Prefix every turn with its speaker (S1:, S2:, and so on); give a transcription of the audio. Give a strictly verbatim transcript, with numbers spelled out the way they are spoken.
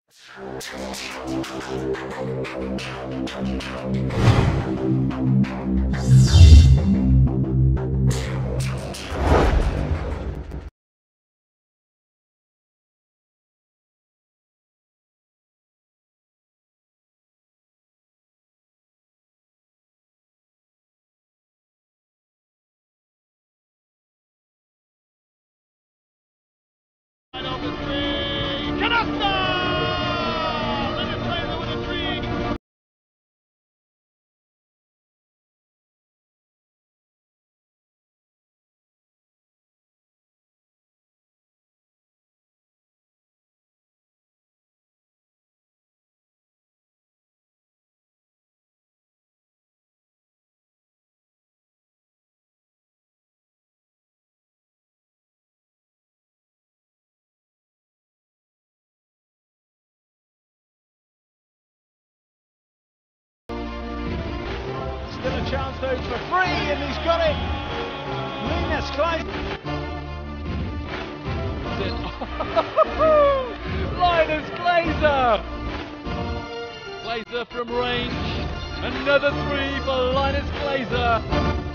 S1: Number three, Kaunas! Linas Kleiza with a three. Still a chance though for three, and he's got it. Linas Kleiza. Linas Kleiza. Kleiza from range. Another three for Linas Kleiza.